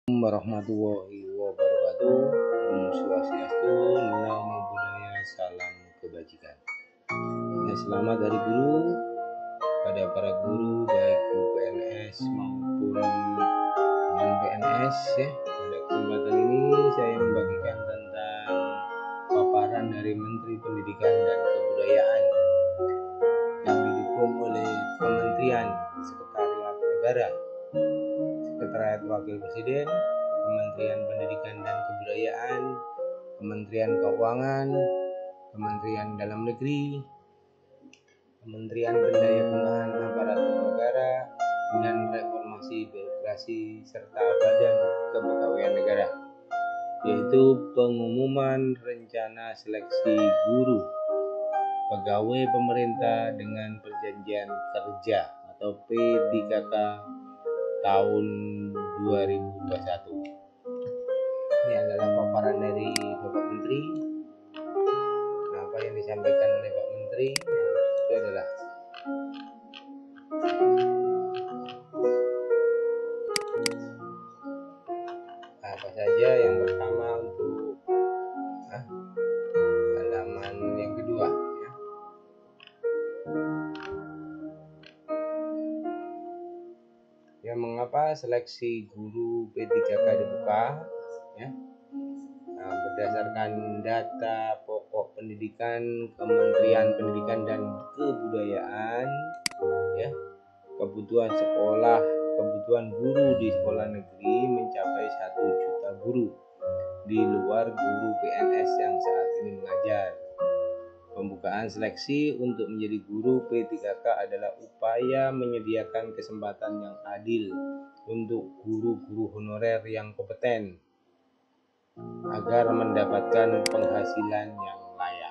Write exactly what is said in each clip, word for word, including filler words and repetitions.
Warahmatullahi wabarakatuh. Om Swastiastu, Namo Buddhaya, salam kebajikan. Ya, selamat Hari Guru pada para guru baik guru P N S maupun non P N S ya. Pada kesempatan ini saya membagikan tentang paparan dari Menteri Pendidikan dan Kebudayaan yang didukung oleh Kementerian Sekretariat Negara, Sekretariat Wakil Presiden, Kementerian Pendidikan dan Kebudayaan, Kementerian Keuangan, Kementerian Dalam Negeri, Kementerian Pendayagunaan Aparatur Negara, dan Reformasi Birokrasi serta Badan Kepegawaian Negara, yaitu pengumuman rencana seleksi guru pegawai pemerintah dengan perjanjian kerja atau P tiga K tahun dua ribu dua puluh satu. Ini adalah paparan dari Bapak Menteri. Nah, apa yang disampaikan oleh Pak Menteri itu adalah apa saja. Yang pertama untuk nah, halaman yang kedua ya. Ya, mengapa seleksi guru P tiga K dibuka ya? Nah, berdasarkan data pokok pendidikan Kementerian Pendidikan dan Kebudayaan ya, kebutuhan sekolah kebutuhan guru di sekolah negeri mencapai satu juta guru di luar guru P N S yang saat ini mengajar. Pembukaan seleksi untuk menjadi guru P tiga K adalah upaya menyediakan kesempatan yang adil untuk guru-guru honorer yang kompeten agar mendapatkan penghasilan yang layak.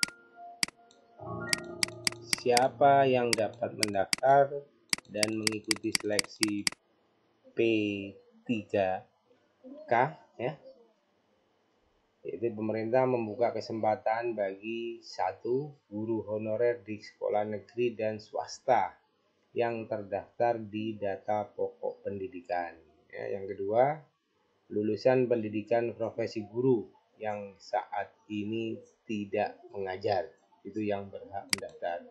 Siapa yang dapat mendaftar dan mengikuti seleksi P tiga K ya? Yaitu pemerintah membuka kesempatan bagi satu guru honorer di sekolah negeri dan swasta yang terdaftar di data pokok pendidikan. Ya, yang kedua, lulusan pendidikan profesi guru yang saat ini tidak mengajar, itu yang berhak mendaftar.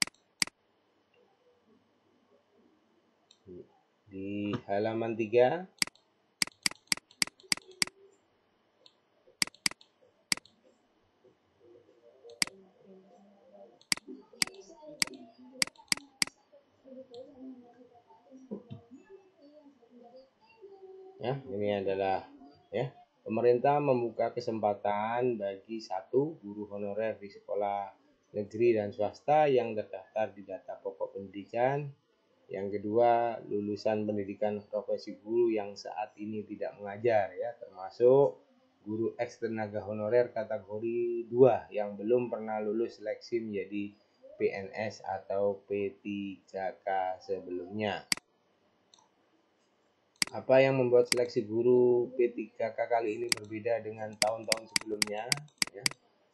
Di halaman tiga ya, ini adalah ya, pemerintah membuka kesempatan bagi satu guru honorer di sekolah negeri dan swasta yang terdaftar di data pokok pendidikan. Yang kedua, lulusan pendidikan profesi guru yang saat ini tidak mengajar ya, termasuk guru eks tenaga honorer kategori dua yang belum pernah lulus seleksi menjadi P N S atau P tiga K sebelumnya. Apa yang membuat seleksi guru P tiga K kali ini berbeda dengan tahun-tahun sebelumnya ya?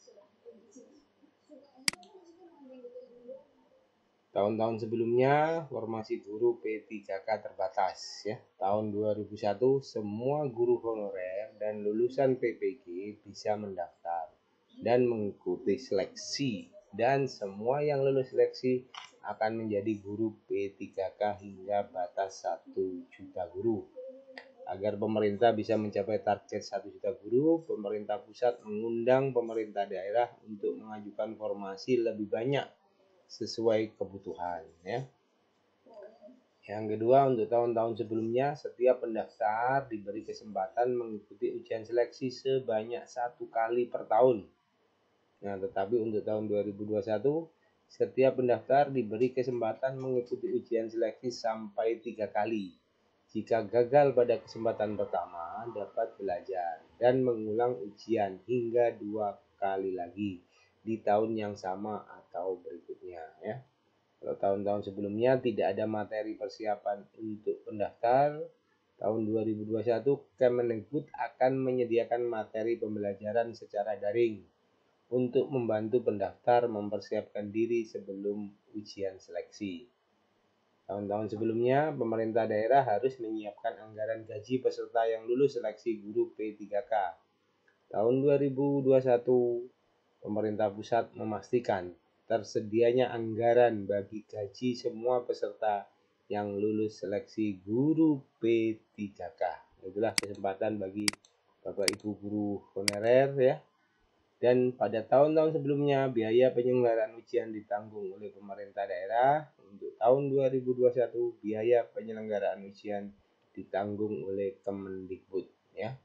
Tahun-tahun sebelumnya formasi guru P tiga K terbatas ya. Tahun dua ribu satu semua guru honorer dan lulusan P P G bisa mendaftar dan mengikuti seleksi, dan semua yang lulus seleksi akan menjadi guru P tiga K hingga batas satu juta guru. Agar pemerintah bisa mencapai target satu juta guru, pemerintah pusat mengundang pemerintah daerah untuk mengajukan formasi lebih banyak sesuai kebutuhan ya. Yang kedua, untuk tahun-tahun sebelumnya setiap pendaftar diberi kesempatan mengikuti ujian seleksi sebanyak satu kali per tahun. Nah, tetapi untuk tahun dua ribu dua puluh satu setiap pendaftar diberi kesempatan mengikuti ujian seleksi sampai tiga kali. Jika gagal pada kesempatan pertama, dapat belajar dan mengulang ujian hingga dua kali lagi di tahun yang sama atau berikutnya ya. Kalau tahun-tahun sebelumnya tidak ada materi persiapan untuk pendaftar, tahun dua ribu dua puluh satu Kemendikbud akan menyediakan materi pembelajaran secara daring untuk membantu pendaftar mempersiapkan diri sebelum ujian seleksi. Tahun-tahun sebelumnya, pemerintah daerah harus menyiapkan anggaran gaji peserta yang lulus seleksi guru P tiga K. Tahun dua ribu dua puluh satu, pemerintah pusat memastikan tersedianya anggaran bagi gaji semua peserta yang lulus seleksi guru P tiga K. Itulah kesempatan bagi Bapak Ibu guru honorer ya. Dan pada tahun-tahun sebelumnya, biaya penyelenggaraan ujian ditanggung oleh pemerintah daerah. Untuk tahun dua ribu dua puluh satu, biaya penyelenggaraan ujian ditanggung oleh Kemendikbud. Ya.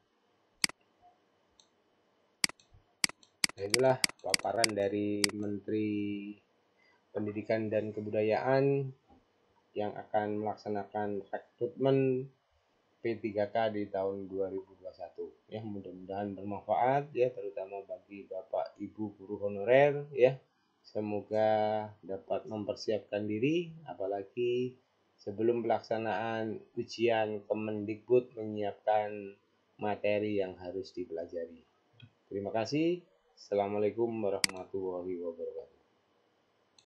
Nah, itulah paparan dari Menteri Pendidikan dan Kebudayaan yang akan melaksanakan rekrutmen P tiga K di tahun dua ribu dua puluh satu. Ya, mudah-mudahan bermanfaat ya, terutama bagi Bapak Ibu guru honorer ya. Semoga dapat mempersiapkan diri, apalagi sebelum pelaksanaan ujian Kemendikbud menyiapkan materi yang harus dipelajari. Terima kasih. Assalamualaikum warahmatullahi wabarakatuh.